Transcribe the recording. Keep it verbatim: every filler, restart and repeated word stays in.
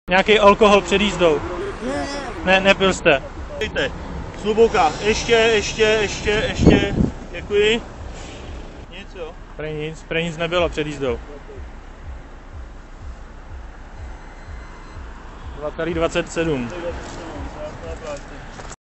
Nějaký alkohol před jízdou? Ne, nepil jste. Dejte, sluboka, ještě, ještě, ještě, ještě, děkuji. Nic, jo? Prej nic, prej nic nebylo před jízdou. dva celá dvacet sedm.